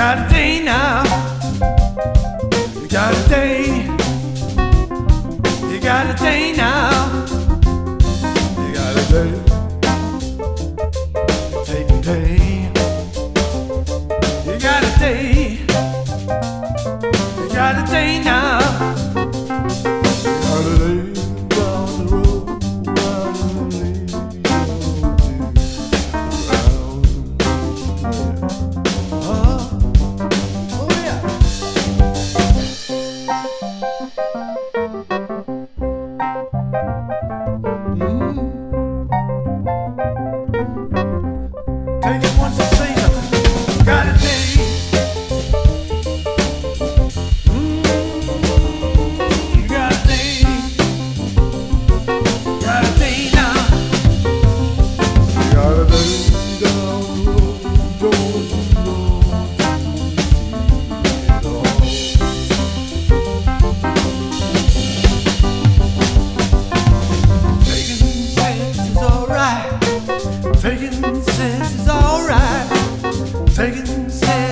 got a day now. You got a day. You got a day now. You got a day. Take a day. You got a day. You got a day now. You got a day down the road. Take it once a season. Got a day. You got a day. Got a day now. You got a day down the road. Going north. Taking sense is alright. Taking sense is alright. Taking sense.